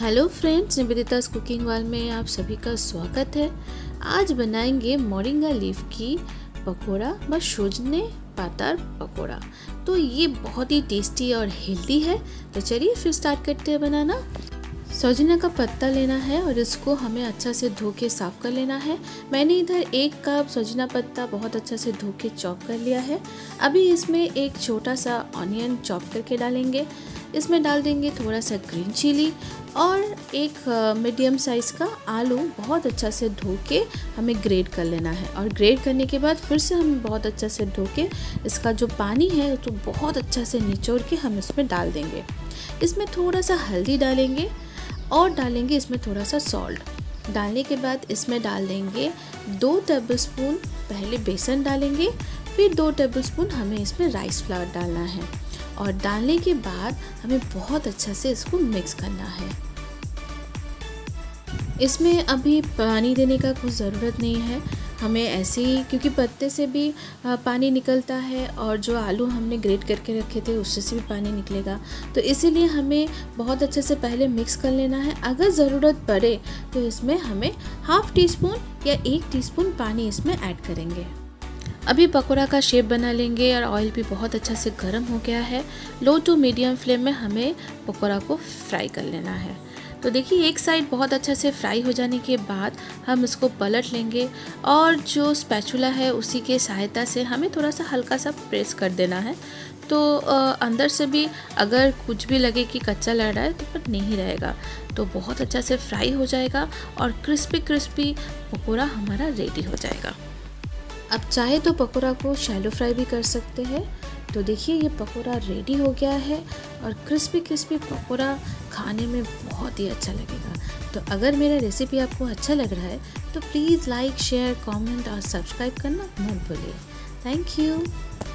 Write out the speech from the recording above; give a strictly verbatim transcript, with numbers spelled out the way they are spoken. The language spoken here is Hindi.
Hello friends, Nivedita's cooking world में आप सभी का स्वागत है। आज बनाएंगे मोरिंगा लीफ की पकोड़ा व सोजने पातार पकोड़ा। तो ये बहुत ही टेस्टी और हेल्दी है। तो चलिए फिर स्टार्ट करते हैं बनाना। सोजना का पत्ता लेना है और इसको हमें अच्छा से धो के साफ़ कर लेना है। मैंने इधर एक कप सोजना पत्ता बहुत अच्छा से धो के चॉप कर लिया है। अभी इसमें एक छोटा सा ऑनियन चॉप करके डालेंगे। इसमें डाल देंगे थोड़ा सा ग्रीन चिली और एक मीडियम साइज़ का आलू बहुत अच्छा से धो के हमें ग्रेट कर लेना है। और ग्रेट करने के बाद फिर से हम बहुत अच्छा से धो के इसका जो पानी है तो बहुत अच्छा से निचोड़ के हम इसमें डाल देंगे। इसमें थोड़ा सा हल्दी डालेंगे और डालेंगे इसमें थोड़ा सा सॉल्ट। डालने के बाद इसमें डाल देंगे दो टेबलस्पून पहले बेसन डालेंगे, फिर दो टेबलस्पून हमें इसमें राइस फ्लावर डालना है। और डालने के बाद हमें बहुत अच्छा से इसको मिक्स करना है। इसमें अभी पानी देने का कुछ ज़रूरत नहीं है, हमें ऐसे ही, क्योंकि पत्ते से भी पानी निकलता है और जो आलू हमने ग्रेट करके रखे थे उससे से भी पानी निकलेगा। तो इसीलिए हमें बहुत अच्छे से पहले मिक्स कर लेना है। अगर ज़रूरत पड़े तो इसमें हमें हाफ़ टी स्पून या एक टीस्पून पानी इसमें ऐड करेंगे। अभी पकोड़ा का शेप बना लेंगे और ऑयल भी बहुत अच्छा से गर्म हो गया है। लो टू मीडियम फ्लेम में हमें पकोड़ा को फ्राई कर लेना है। तो देखिए एक साइड बहुत अच्छा से फ्राई हो जाने के बाद हम इसको पलट लेंगे और जो स्पैचुला है उसी के सहायता से हमें थोड़ा सा हल्का सा प्रेस कर देना है। तो अंदर से भी अगर कुछ भी लगे कि कच्चा लग रहा है तो पर नहीं रहेगा। तो बहुत अच्छा से फ्राई हो जाएगा और क्रिस्पी क्रिस्पी पकोड़ा हमारा रेडी हो जाएगा। अब चाहे तो पकोड़ा को शैलो फ्राई भी कर सकते हैं। तो देखिए ये पकोड़ा रेडी हो गया है और क्रिस्पी क्रिस्पी पकोड़ा खाने में बहुत ही अच्छा लगेगा। तो अगर मेरा रेसिपी आपको अच्छा लग रहा है तो प्लीज़ लाइक, शेयर, कमेंट और सब्सक्राइब करना मत भूलिए। Thank you.